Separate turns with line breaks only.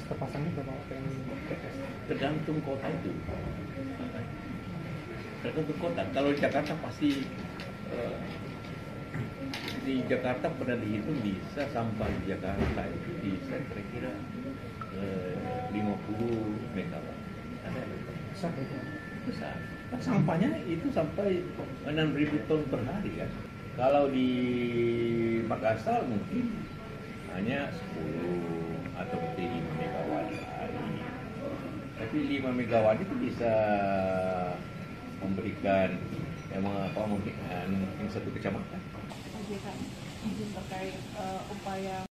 terpasangnya berapa PLTS?
Tergantung kota itu. Tergantung kota. Kalau di Jakarta pasti di Jakarta pernah dihitung bisa sampah di Jakarta itu bisa kira-kira 50 megawatt. Ada
Besar itu.
besar. Kan sampahnya itu sampai 6.000 ton per hari kan. Kalau di Makassar mungkin hanya 10 atau mungkin 5 megawatt per hari. Tapi 5 megawatt itu bisa memberikan mungkin satu kecamatan.
Izin terkait upaya